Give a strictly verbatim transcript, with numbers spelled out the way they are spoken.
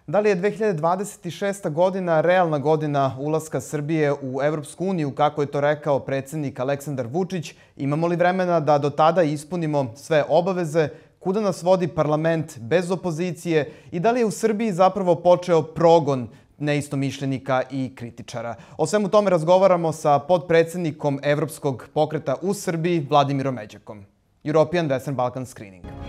Da li je dve hiljade dvadeset šesta. godina realna godina ulaska Srbije u Evropsku uniju, kako je to rekao predsednik Aleksandar Vučić? Imamo li vremena da do tada ispunimo sve obaveze? Kuda nas vodi parlament bez opozicije? I da li je u Srbiji zapravo počeo progon neistomišljenika i kritičara? O svemu tome razgovaramo sa potpredsednikom Evropskog pokreta u Srbiji, Vladimirom Međakom. European Western Balkan Screening.